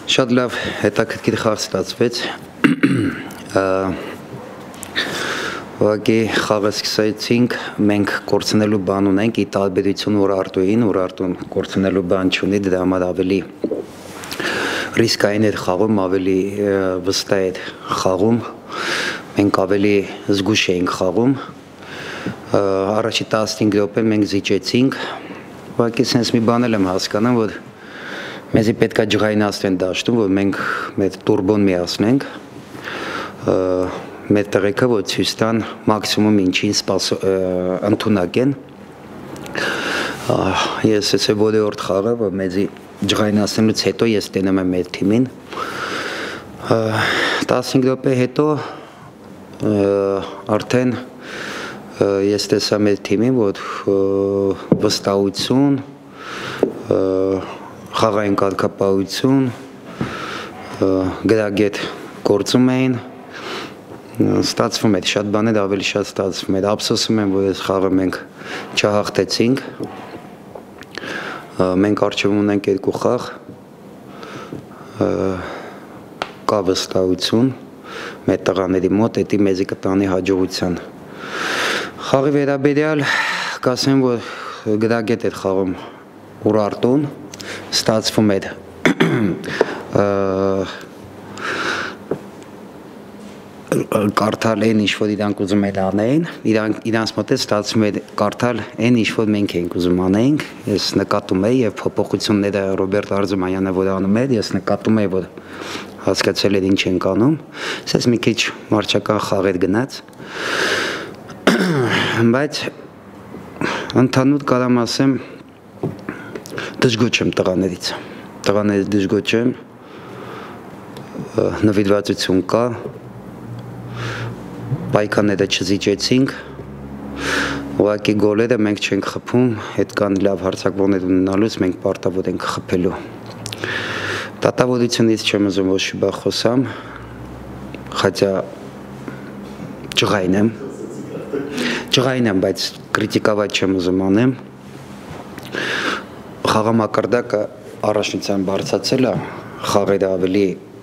Շատ լավ հետաքրքիր խաղ ստացվեց։ Ուղղակի խաղը սկսեցինք, մենք կորցնելու բան ունենք, ի տարբերություն Ուրարտուն կորցնելու բան չունի, դրա համար ավելի ռիսկային էր խաղում, ավելի վստահ էր խաղում, մենք ավելի զգուշ էինք խաղում։ Առաջի 15 րոպե մենք զիջեցինք, ուղղակի sense մի բան եմ հասկանում, որ մեզի պետք է ջղայնացնեն դաշտում, որ մենք մեր տուրբոն միացնենք, մեր տեղեքը, որ ցույց տան մաքսիմում ինչին ընդունակ են։ Ես էսե որորդ խաղը, որ մեզի ջղայնացնելուց հետո ես տենում եմ մեր թիմին։ 15 րոպե հետո արդեն ես տեսա մեր թիմին, որ վստահություն, խաղային կարգապահություն, գրագետ գործում էին, ստացվում էր, շատ բաներ ավելի շատ ստացվում էր, ափսոսում եմ, որ այս խաղը մենք չհաղթեցինք, մենք առջևում ունենք 2 խաղ, կա վստահություն մեր տղաների մոտ, էդի մեզի կտանի հաջողության։ Խաղի վերաբերյալ կասեմ, որ գրագետ էր խաղում Ուրարտուն, ստացվում էր կարդալ այն ինչ որ իրանք ուզում են անեին, իրանց մոտ է ստացվում էր կարդալ այն ինչ որ մենք ենք ուզում անեինք, ես նկատում եի եւ փոփոխությունները Ռոբերտ Արզումանյանը որ անում էր, ես նկատում եի, որ հասկացել էր ինչ ենք անում, ասես մի քիչ մարզական խաղեր գնաց, բայց ընդհանուր կարամ ասեմ դժգոհ եմ տղաներից դժգոհ եմ, նվիրվածություն կա, պայքարները չզիջեցինք, ուղղակի գոլերը մենք չենք խփում, այդքան լավ հարձակվողներ ունենալուց մենք պարտավոր ենք խփելու։ Դատավորությունից չեմ ուզում ոչ մի բան խոսամ, խաչա ջղայն եմ, բայց կրիտիկավայ չեմ ուզում անեմ։ Խաղամակարդակը առաջնության բարձրացել է, խաղերը ավելի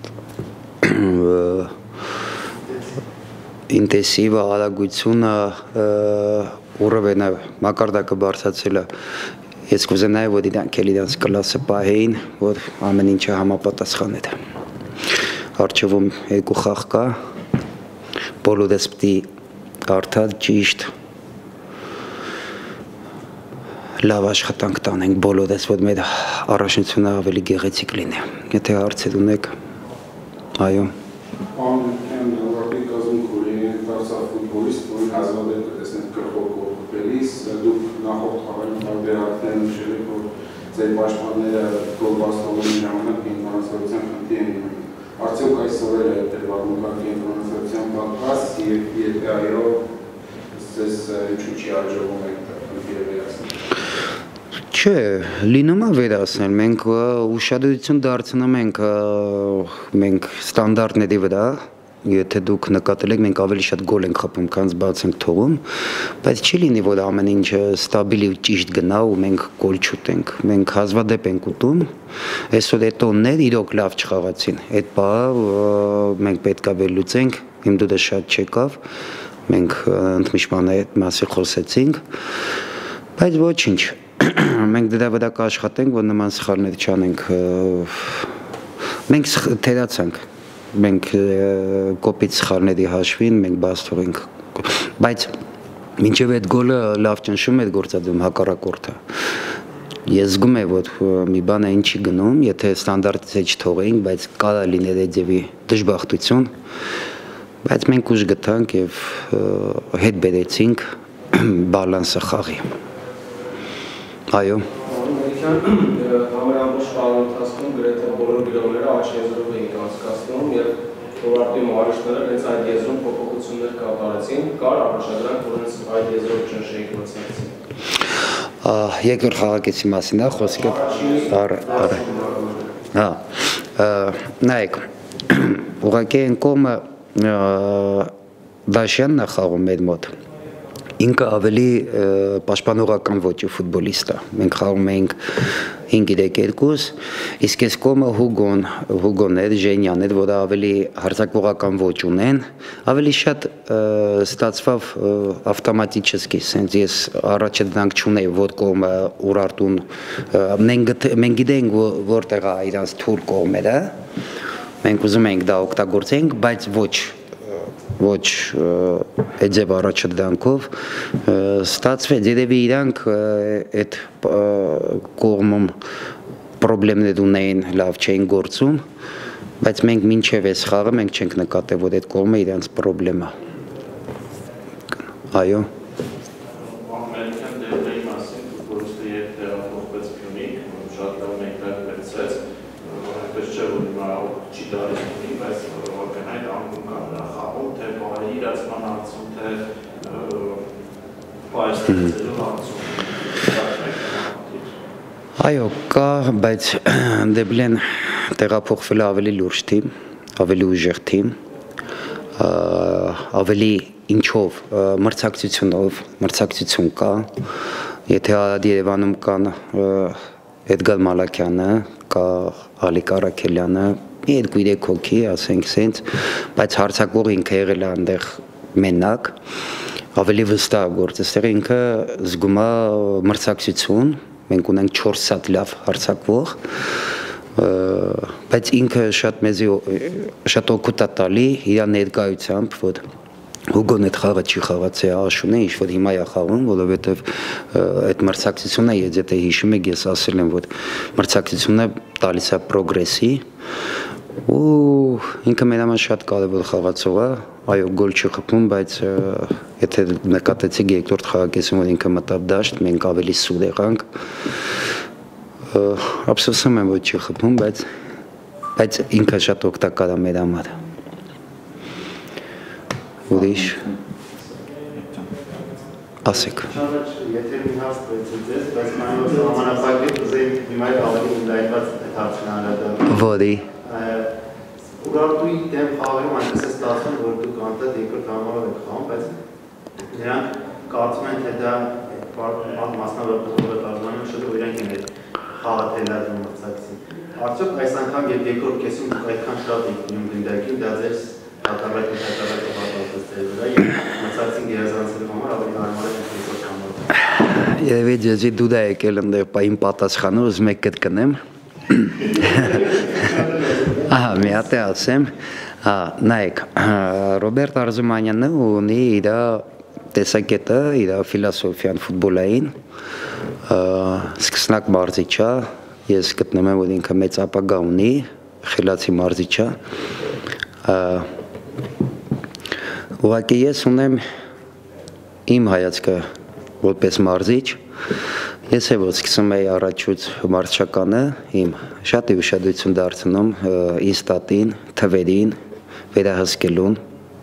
ինտենսիվ, արագությունը, ուռովենը մակարդակը բարձրացել է, ես կուզենայի, որ իրանք կլասը պահեին, որ ամեն ինչը համապատասխան էր։ Առջևում 2 խաղ կա, բոլորս պիտի արդար, ճիշտ, լավ աշխատանք տանենք բոլորս, որ մեր առաջնությունը ավելի գեղեցիկ լինի։ Եթե հարցեր ունեք, այո։ Ձեր պաշտպանները գոլ վաստավորի ժամանակ կենտրոնացության խնդիր են ունենում։ Արդյոք այսօր է դրվագնուկակի կենտրոնացության պատրաստ եւ եթե այո, ձեզ ինչու չի արժևում այդ խնդիրը վերացնել։ Չէ, լինում է վերացնել, մենք ուշադրություն դարձնում ենք ստանդարտների վրա, եթե դուք նկատել եք, մենք ավելի շատ գոլ ենք խփում, քան բաց ենք թողում, բայց չի լինի, որ ամեն ինչը ստաբիլ ու ճիշտ գնա ու մենք գոլ չուտենք, մենք հազվադեպ ենք ուտում, այսօր էտոններ իրոք լավ չխաղացին, այդ բանը մենք պետք է վերլուծենք, իմ դուրս շատ չեկավ, մենք ընդմիջման այդ մասի խոսեցինք, բայց ոչինչ, մենք դրա վրա կաշխատենք, որ նման սխալներ չանենք, մենք թերացանք, մենք կոպիտ սխալների հաշվին մենք բաց թողենք, բայց մինչև այդ գոլը լավ ճնշում էր գործադրում հակառակորդը, ես զգում եմ, որ մի բան այն չի գնում, եթե ստանդարտից չթողեինք, բայց կարա լիներ այդ ձևի դժբախտություն, բայց մենք ուժ գտանք և հետ բերեցինք բալանսը խաղի, այո։ Համարամբոշ խաղի ընթացքում գրեթե բոլոր գրողները աչ եզրով էին անցկացնում և Ուրարտի մարզիչները հենց այդ եզրում փոփոխություններ կատարեցին, կար առաջադրանք, որ հենց այդ եզրով ճնշեիք մրցակցին։ Երկրորդ խաղակեցի մասին է խոսքը։ Նայեք, ուղղակի այն կողմը Դաշյանն է խաղում մեր մոտ։ Ինքը ավելի պաշտպանողական ոճի ֆուտբոլիստ է։ Մենք խաղում էինք 5-2, իսկ այս կողմը Հուգոն էր, Ժենյան էր, որը ավելի հարձակվողական ոճ ունեն, ավելի շատ ստացվավ ավտոմատически, sense ես առաջ դրանք չունեի, որ կողմը Ուրարտուն մենք գիտենք որտեղ է իրանց թուր կողմերը, մենք ուզում ենք դա օգտագործենք, բայց ոչ էջև առաջադրանքով ստացվեց, երևի իրանք այդ կողմում պրոբլեմներ ունեին, լավ չէին գործում, բայց մենք մինչև այս խաղը մենք չենք նկատել, որ այդ կողմը իրանց պրոբլեմ է։ Այո։ Այո, կա, բայց Դեբլեն տեղափոխվել է ավելի լուրջ թիմ, ավելի ուժեղ թիմ, ավելի ինչով, մրցակցություն կա, եթե Երևանում կան Էդգար Մալաքյանը, կա Ալիկ Արաքելյանը, 2-3 հոգի, ասենք սենց, բայց հարձակվող ինքը եղել է այնտեղ մենակ, ավելի վստահ գործ, այստեղ ինքը զգում է մրցակցություն, մենք ունենք 4 հատ լավ հարձակվող, բայց ինքը շատ օգուտ է տալի իր ներկայությամբ, որ Հուգոն այդ խաղը չի խաղացել Աշուն է, ինչ-որ հիմա է խաղում, որովհետև այդ մրցակցությունը, եթե հիշում եք, ես ասել եմ, որ մրցակցությունը տալիս է պրոգրեսի, ու ինքը մեր համար շատ կարևոր խաղացող է, այո, գոլ չի խփում, բայց եթե նկատեցիք երկրորդ խաղակեսում, որ ինքը մտավ դաշտ, մենք ավելի սուր եղանք, ափսոսում եմ, որ չի խփում, բայց ինքը շատ օգտակար է մեր համար։ Ուրիշ ասեք։ Եթե մի հարց տվեցի ձեզ, բայց մանավանդ ժամանակակից ուզեի հիմա ավելի ընդլայնված հարցն անդրադառնալ։ Որի։ Ուրարտուի դեմ խաղերում այնպես է ստացվում, որ դուք անդադ երկրորդ համարով եք խաղում, բայց նրանք կարծում են, թե դա մասնավորապես արձանում շատ որ իրանք են այդ խաղը թելադրում մրցակցին։ Արդյոք այս անգամ երբ երկրորդ կեսում դուք այդքան շատ եք դնում գնդակին, դա ձեր հակառակը պատասխանատվություն ձեր վրա եւ մրցակցին գերազանցելու համար ավելի հարմար է երկրորդ համարով։ Երևի ջեզի դու դա եկել ընդեղ պայն պատասխանը, ուզում եք կտնեմ։ Ահա, մի հատ է ասեմ, նայեք, Ռոբերտ Արզումանյանը ունի իր տեսակետը, իր ֆիլոսոֆիան ֆուտբոլային, սկսնակ մարզիչ է, ես գտնում եմ, որ ինքը մեծ ապագա ունի, խելացի մարզիչ է, ուղղակի ես ունեմ իմ հայացքը որպես մարզիչ, ես է որ սկսում էի առաջուց մարզչականը իմ շատ է ուշադրություն դարձնում ինստատին, թվերին, վերահսկելուն,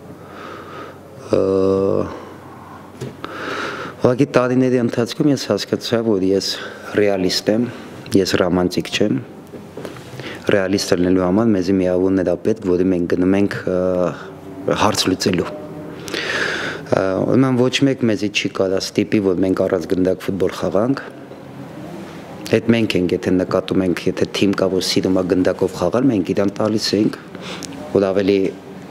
ուղղակի տարիների ընթացքում ես հասկացա, որ ես ռեալիստ եմ, ես ռոմանտիկ չեմ, ռեալիստ լինելու համար մեզի միավորն է պետք, որի մենք գնում ենք հարց լուծելու։ Ուրեմն ոչ մեկ մեզի չի կարա ստիպի, որ մենք առանց գնդակ ֆուտբոլ խաղանք, այդ մենք ենք, եթե նկատում ենք, եթե թիմ կա, որ սիրում է գնդակով խաղալ, մենք իրան տալիս ենք, որ ավելի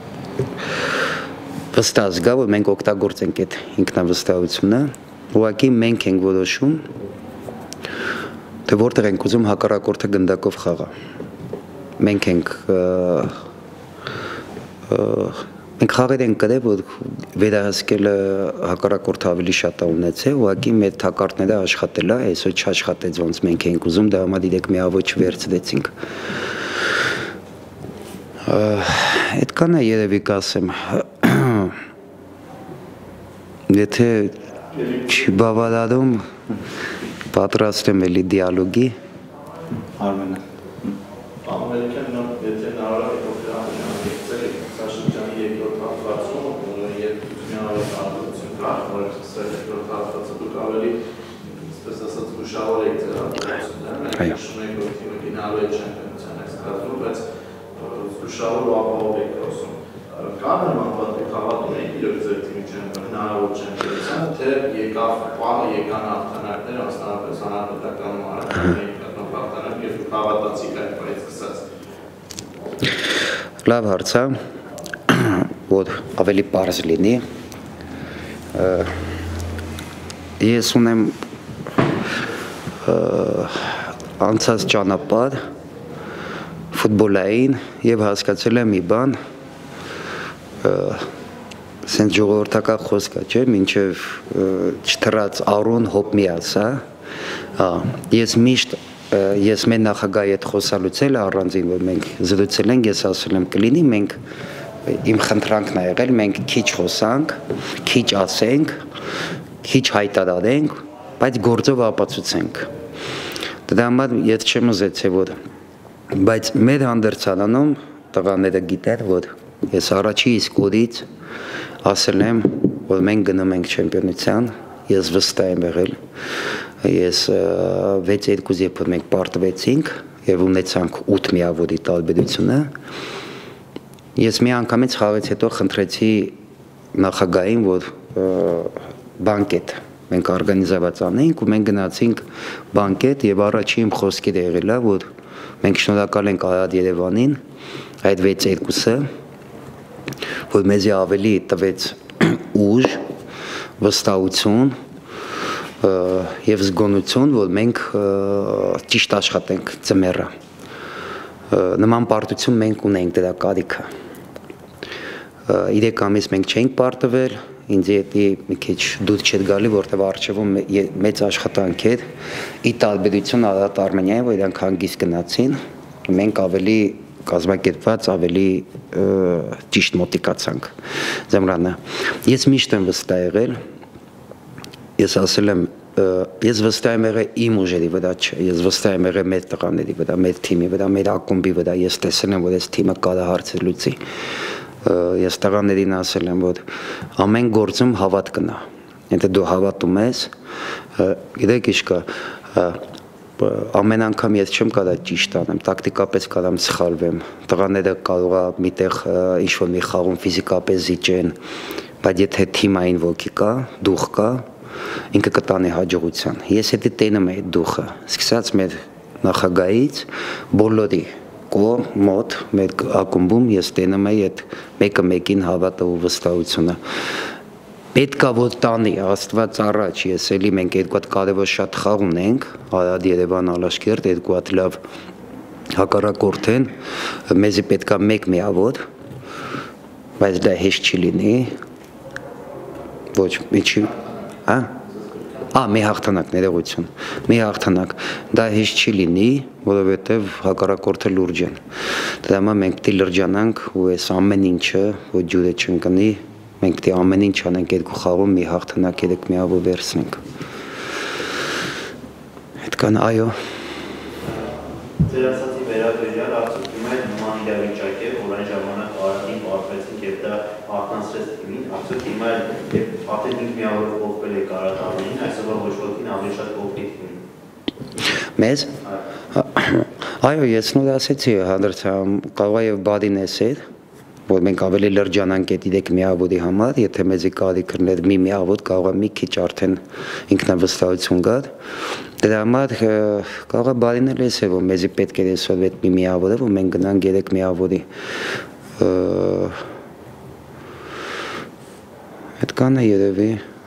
վստահ զգա, որ մենք օգտագործենք այդ ինքնավստահությունը, ուղղակի մենք ենք որոշում, թե որտեղ ենք ուզում հակառակորդը գնդակով խաղա։ Մենք ենք մենք խաղեր ենք կրել, որ վերահսկելը հակառակորդը ավելի շատ է ունեցել, ուղղակի մեր թակարդները աշխատել է, այսօր չաշխատեց ոնց մենք ենք ուզում, դա համար իրեք միավոր չվերցրեցինք։ Այդքան է երևի կասեմ, եթե չի բավարարում, պատրաստ եմ էլի դիալոգի։ Արմենը։ Ամերիկյան եթե նարարը փոխել Սաշրջանի երկրորդ հատվածում, երբ միավոր հարաբերություն կա, որ երկրորդ հատվածը դուք ավելի, այսպես ասած, ուշավոր եք ձեր հարաբերությունները, մենք հիշում ենք, որ թիմը գնալու է չեմպիոնության այս կազմում, բայց ուշավոր ու ապահով եք ասում։ Կա նման պատմիկ հավատում եք իրոք ձեր թիմի հնարավոր չեմպիոնությանը, թե եկավ պահը, եկան հաղթանակները, մասնավորապես հանրապետական ու հարաբերությունների եւ հավատացիք այդ բանից սկսած։ Լավ հարց է, որ ավելի պարզ լինի։ Ես ունեմ անցած ճանապարհ ֆուտբոլային եւ հասկացել եմ մի բան, սենց ժողովրդական խոսք է, չէ՞, մինչև չթռած արուն հոպ մի ասա, ես միշտ ես մեր նախագահի հետ խոսալուց էլ առանձին, որ մենք զրուցել ենք, ես ասել եմ կլինի, մենք իմ խնդրանքն է եղել, մենք քիչ խոսանք, քիչ ասենք, քիչ հայտարարենք, բայց գործով ապացուցենք։ Դրա համար ես չեմ ուզեցել, որ բայց մեր հանդերձանում տղաները գիտեն, որ ես առաջի իսկ օրից ասել եմ, որ մենք գնում ենք չեմպիոնության, ես վստահ եմ եղել, ես 6-2 երբ մենք պարտվեցինք եւ ունեցանք 8 միավորի տարբերությունը, ես մի անգամից խաղից հետո խնդրեցի նախագահին, որ բանկետ մենք օրգանիզացված անենք ու մենք գնացինք բանկետ եւ առաջին խոսքերը եղել է, որ մենք շնորհակալ ենք Արադ Երևանին այդ 6-2-ը, որ մեզի ավելի տվեց ուժ, վստահություն եւ զգոնություն, որ մենք ճիշտ աշխատենք ծմերը։ Նման պարտություն մենք ունենք, դրա կարիքը։ 3 ամիս մենք չենք պարտվել, ինձ հետի մի քիչ դուր չէր գալի, որտեղ արժևում մեծ աշխատանք էր, ի տարբերություն Արադ Արմենիայի, որ իրանք հանգիստ գնացին, մենք ավելի կազմակերպված, ավելի ճիշտ մոտիկացանք ձմռանը։ Ես միշտ եմ վստահ եղել, ես ասել եմ, ես վստահ եմ եղել իմ ուժերի վրա չէ, ես վստահ եմ եղել մեր տղաների վրա, մեր թիմի վրա, մեր ակումբի վրա, ես տեսել եմ, որ այս թիմը կարա հարցեր լուծի։ Ես տղաներին ասել եմ, որ ամեն գործում հավատ կնա։ Եթե դու հավատում ես, գիտեք ինչ կա, ամեն անգամ ես չեմ կարա ճիշտ անեմ, տակտիկապես կարամ սխալվեմ, տղաները կարող է միտեղ ինչ-որ մի խաղում ֆիզիկապես զիջեն, բայց եթե թիմային ոգի կա, դուխ կա, ինքը կտանի հաջողության։ Ես հետի տենում եմ այդ դուխը, սկսած մեր նախագահից, բոլորի մոտ, մեր ակումբում ես տենում եմ այդ մեկը մեկին հավատը ու վստահությունը։ Պետք է որ տանի, Աստված առաջ, ես էլի մենք 2 հատ կարևոր շատ խաղ ունենք, Արադ Երևան Ալաշկերտ, 2 հատ լավ հակառակորդ են, մեզի պետք է մեկ միավոր, բայց դա հեշտ չի լինի, ոչ, ինչի, մի հաղթանակ, ներողություն, մի հաղթանակ, դա հեշտ չի լինի, որովհետև հակառակորդը լուրջ են։ Դրա համար մենք պիտի լրջանանք ու այս ամեն ինչը, որ ջուրը չընկնի, մենք պիտի ամեն ինչ անենք 2 խաղում մի հաղթանակ 3 միավոր վերցնենք։ Այդքան, այո։ Ձեր ասացի վերաբերյալ արդյունքում այդ նման իրավիճակ է, որ այն ժամանակ Արարատին պարտվեցինք եւ դա արթնացրեց թիմին, արդյոք հիմա երբ արդեն 5 միավորով փոխվել է Արարատ Արմենիան, այսօր ոչ ոքին ավելի շատ փոխվի թիմին։ Մեզ։ Այո, ես նոր ասեցի, հանդերձամ կարող է եւ բադինես էր, որ մենք ավելի լրջանանք այդ 3 միավորի համար, եթե մեզի կարիք կներ մի միավոր, կարող է մի քիչ արդեն ինքնավստահություն գար։ Դրա համար կարող է բարինել էս է, որ մեզի պետք է այսօր այդ մի միավորը, որ մենք գնանք 3 միավորի։ Այդքան է երևի։